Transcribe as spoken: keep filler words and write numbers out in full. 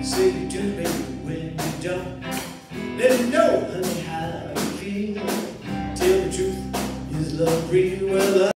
Say you do, baby, when you don't. Let me know, honey, how you feel. Tell the truth, is love real? Well,